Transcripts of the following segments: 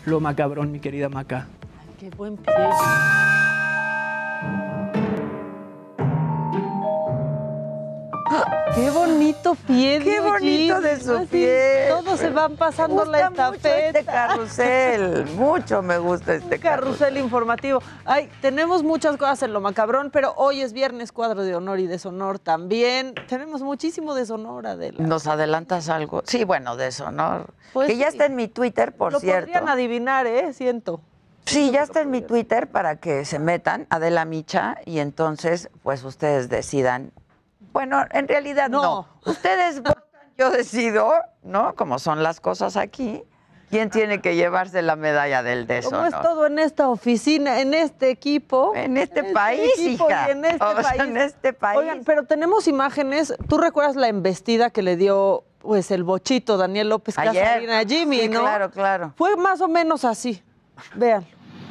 lo macabrón, mi querida Maca. Qué buen pie. Qué bonito pie. Qué bonito de su pie. Todos se van pasando la estafeta. Mucho este carrusel, mucho me gusta este carrusel informativo. Ay, tenemos muchas cosas en lo macabrón, pero hoy es viernes, cuadro de honor y deshonor también. Tenemos muchísimo deshonor, Adela. ¿Nos adelantas algo? Sí, bueno, deshonor. Pues que ya sí. está en mi Twitter, por cierto. Lo podrían adivinar, siento. Sí, ya está en mi Twitter para que se metan, Adela Micha, y entonces, pues ustedes decidan. Bueno, en realidad no. Ustedes votan, yo decido, ¿no? Como son las cosas aquí, quién tiene que llevarse la medalla del deshonor. Como es todo en esta oficina, en este equipo. En este país, hija. Y en este país. En este país. Oigan, pero tenemos imágenes. ¿Tú recuerdas la embestida que le dio, pues, el bochito Daniel López Casarín a Jimmy, sí, no? Claro, claro. Fue más o menos así. Vean.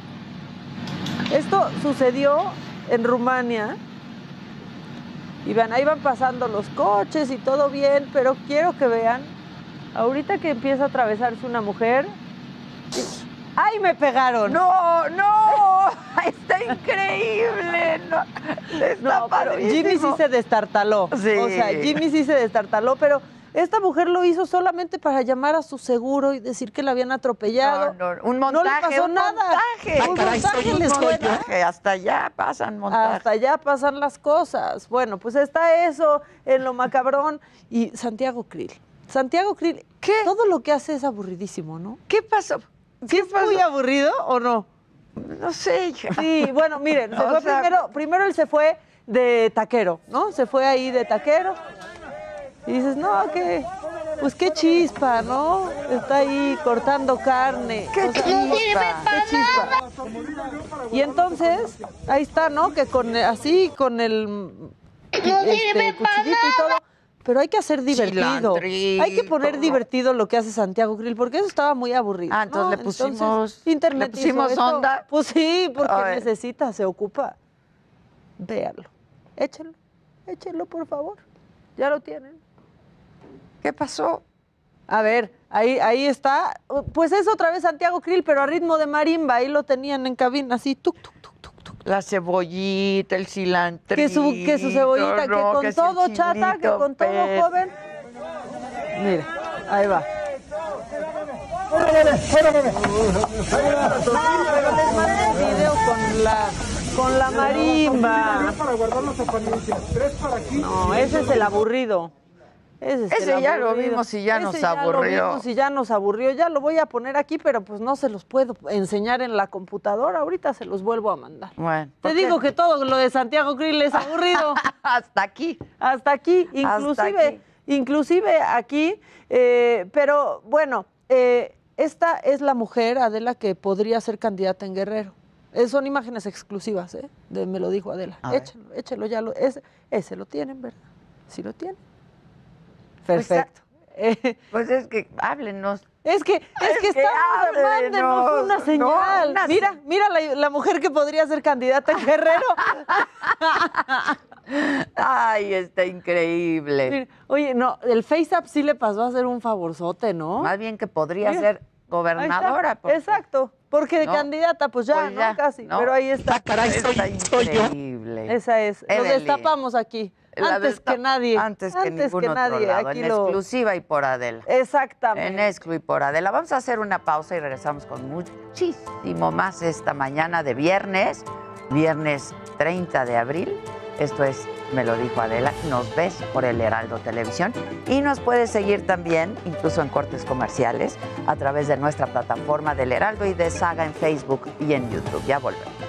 Esto sucedió en Rumania. Y vean, ahí van pasando los coches y todo bien, pero quiero que vean, ahorita que empieza a atravesarse una mujer, ¡ay, me pegaron! ¡No, no! ¡Está increíble! No, pero Jimmy sí se destartaló. Sí. O sea, Jimmy sí se destartaló, pero esta mujer lo hizo solamente para llamar a su seguro y decir que la habían atropellado. No, un montaje. No le pasó nada. Montaje. Hasta allá pasan montajes. Hasta allá pasan las cosas. Bueno, pues está eso en lo macabrón. Y Santiago Krill. Santiago Krill, ¿qué? Todo lo que hace es aburridísimo, ¿no? ¿Qué pasó? ¿Sí es muy aburrido o no? No sé, hija. Sí, bueno, miren, primero él se fue de taquero, ¿no? Se fue ahí de taquero. Y dices, no, pues qué chispa, ¿no? Está ahí cortando carne. ¡Qué chispa! ¡Qué chispa! Y entonces, ahí está, ¿no? Que con el cuchillito y todo. Pero hay que hacer divertido. Cilantrín, Hay que poner divertido lo que hace Santiago Krill, porque eso estaba muy aburrido. Ah, entonces le pusimos onda. Pues sí, porque se ocupa. Véalo. Échenlo, por favor. Ya lo tienen. ¿Qué pasó? A ver, ahí está. Pues es otra vez Santiago Krill, pero a ritmo de marimba. Ahí lo tenían en cabina, así, tuc, tuc, tuc, tuc, tuc. La cebollita, el cilantro. Que su cebollita, que con todo chata, que con todo joven. Mira, ahí va. Pero les mandé el video con la marimba. Para guardar las apariencias, 3 para aquí. No, ese es el aburrido. Ese ya lo vimos y ya nos aburrió. Ya lo voy a poner aquí, pero pues no se los puedo enseñar en la computadora. Ahorita se los vuelvo a mandar. Bueno, te digo que todo lo de Santiago Krill es aburrido. Hasta aquí. Inclusive aquí. Pero bueno, esta es la mujer, Adela, que podría ser candidata en Guerrero. Son imágenes exclusivas, me lo dijo Adela. Échelo, ese lo tienen, ¿verdad? Sí lo tienen. Perfecto. Pues es que háblenos. Es que mándenos una señal. Mira la mujer que podría ser candidata en Guerrero. Ay, está increíble. Oye, no, el FaceApp sí le pasó a hacer un favorzote, ¿no? Más bien que podría ser gobernadora. Exacto, porque de candidata, pues ya, ¿no? Casi, ¿no? Pero ahí está. Caray, soy yo. Increíble. Esa es. Lo destapamos aquí. Antes que nadie. Antes que ningún otro lado. En exclusiva y por Adela. Exactamente. En exclu y por Adela. Vamos a hacer una pausa y regresamos con muchísimo más esta mañana de viernes 30 de abril. Esto es Me lo dijo Adela. Nos ves por el Heraldo Televisión y nos puedes seguir también, incluso en cortes comerciales, a través de nuestra plataforma del Heraldo y de Saga en Facebook y en YouTube. Ya volvemos.